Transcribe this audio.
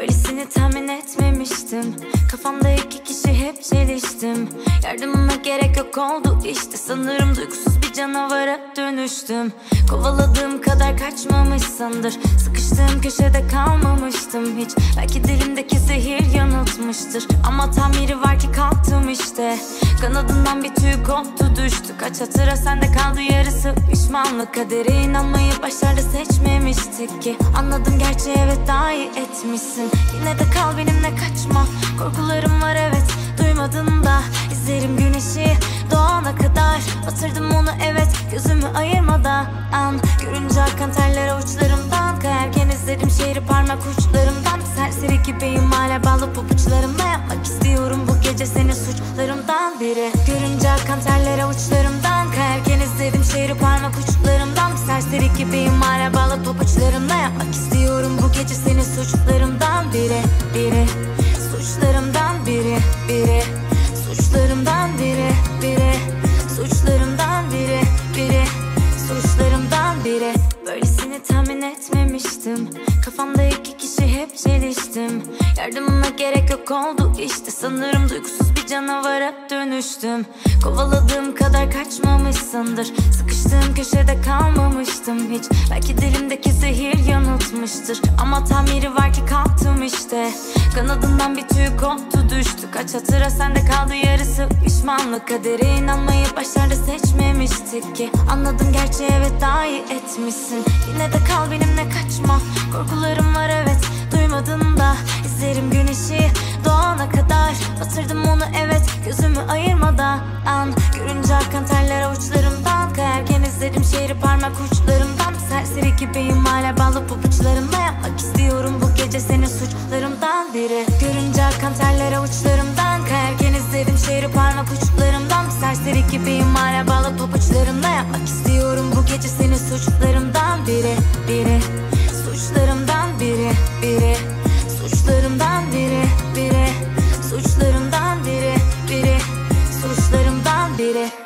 Böylesini tahmin etmemiştim. Kafamda iki kişi hep çeliştim. Yardımıma gerek yok oldu işte. Sanırım duygusuz bir canavara dönüştüm. Kovaladığım kadar kaçmamışsındır. Sıkıştığım köşede kalmamıştım hiç. Belki dilimdeki zehir yanıltmıştır. Ama tamiri var ki kalktım işte. Kanadından bir tüy koptu düştü. Kaç hatıra sende kaldı yarısı pişmanlık. Kadere inanmayı başarılı seçmemiştik ki. Anladım gerçi evet daha iyi etmişsin. Yine de kal benimle kaçma. Korkularım var evet duymadın da. İzlerim güneşi doğana kadar. Batırdım onu evet gözümü ayırmadan. Görünce akan terler avuçlarımdan. Kayarken izlerim şehri parmak uçlarımdan. Serseri gibiyim hala bağlı pabuçlarımla. Yapmak istiyorum bu gece seni suçlarımdan biri. Görünce akan terler avuçlarımdan. Kayarken izlerim şehri parmak uçlarımdan. Serseri gibiyim hala bağlı pabuçlarımla. Yapmak istiyorum bu gece seni suçlarımdan biri. Suçlarımdan biri. Suçlarımdan biri. Suçlarımdan biri. Suçlarımdan biri. Böylesini tahmin etmemiştim. Kafamda iki kişi hep çeliştim. Yardımıma gerek yok oldu işte. Sanırım duygusuz bir canavara dönüştüm. Kovaladığım kadar kaçmamışsındır. Sıkıştığım köşede kalmamıştım hiç. Belki dilimdeki zehir yanıltmıştır. Ama tamiri var ki kalktım işte. Kanadından bir tüy koptu düştü. Kaç hatıra sende kaldı yarısı pişmanlık. Kadere inanmayı başarılı seçmemiştik ki. Anladım gerçi evet daha iyi etmişsin. Yine de kal benimle kaçma. Korkularım var evet duymadın da. İzlerim güneşi doğana kadar. Batırdım onu evet gözümü ayırmadan. Görünce akan terler avuçlarımdan. Kayarken izlerim şehri parmak uçlarımdan. Serseri gibiyim hala bağlı pabuçlarımla. Yapmak istiyorum bu gece seni suçlarımdan biri. Görünce akan terler avuçlarımdan. Kayarken izlerim şehri parmak uçlarımdan. Serseri gibiyim hala bağlı pabuçlarımla. Yapmak istiyorum bu gece seni suçlarımdan biri. Suçlarımdan biri. Suçlarımdan biri. Suçlarımdan biri. Suçlarımdan biri.